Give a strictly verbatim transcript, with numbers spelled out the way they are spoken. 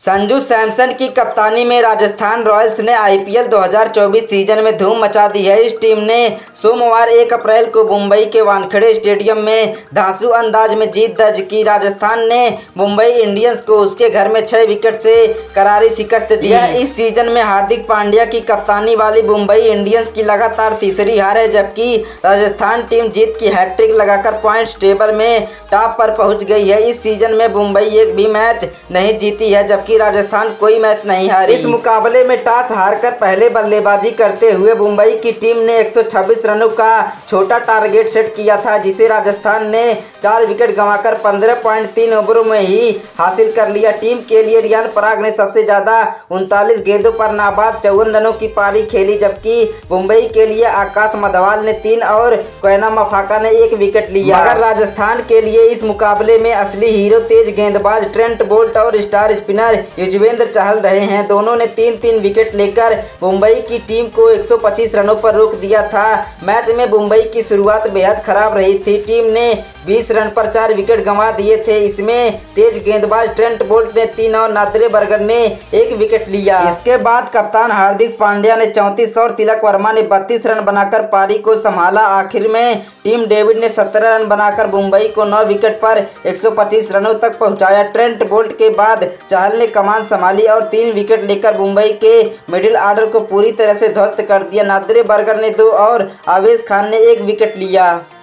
संजू सैमसन की कप्तानी में राजस्थान रॉयल्स ने आईपीएल दो हज़ार चौबीस सीजन में धूम मचा दी है। इस टीम ने सोमवार एक अप्रैल को मुंबई के वानखेड़े स्टेडियम में धांसू अंदाज में जीत दर्ज की। राजस्थान ने मुंबई इंडियंस को उसके घर में छह विकेट से करारी शिकस्त दी है। इस सीजन में हार्दिक पांड्या की कप्तानी वाली मुंबई इंडियंस की लगातार तीसरी हार है, जबकि राजस्थान टीम जीत की हैट्रिक लगाकर पॉइंट्स टेबल में टॉप पर पहुंच गई है। इस सीजन में मुंबई एक भी मैच नहीं जीती है, जबकि राजस्थान कोई मैच नहीं हारी। इस मुकाबले में टॉस हारकर पहले बल्लेबाजी करते हुए मुंबई की टीम ने एक सौ छब्बीस रनों का छोटा टारगेट सेट किया था, जिसे राजस्थान ने चार विकेट गंवाकर पंद्रह पॉइंट तीन ओवरों में ही हासिल कर लिया। टीम के लिए रियान पराग ने सबसे ज्यादा उनतालीस गेंदों पर नाबाद चौवन रनों की पारी खेली, जबकि मुंबई के लिए आकाश मधवाल ने तीन और कोयना मफाका ने एक विकेट लिया। मगर राजस्थान के लिए इस मुकाबले में असली हीरो तेज गेंदबाज ट्रेंट बोल्ट और स्टार स्पिनर युजवेंद्र चहल रहे हैं। दोनों ने तीन तीन विकेट लेकर मुंबई की टीम को एक सौ पच्चीस रनों पर रोक दिया था। मैच में मुंबई की शुरुआत बेहद खराब रही थी। टीम ने बीस रन पर चार विकेट गंवा दिए थे। इसमें तेज गेंदबाज ट्रेंट बोल्ट ने तीन और नादरे बर्गर ने एक विकेट लिया। इसके बाद कप्तान हार्दिक पांड्या ने चौंतीस और तिलक वर्मा ने बत्तीस रन बनाकर पारी को संभाला। आखिर में टीम डेविड ने सत्रह रन बनाकर मुंबई को नौ विकेट पर एक सौ पच्चीस रनों तक पहुंचाया। ट्रेंट बोल्ट के बाद चहल ने कमान संभाली और तीन विकेट लेकर मुंबई के मिडिल ऑर्डर को पूरी तरह से ध्वस्त कर दिया। नादरे बर्गर ने दो और आवेश खान ने एक विकेट लिया।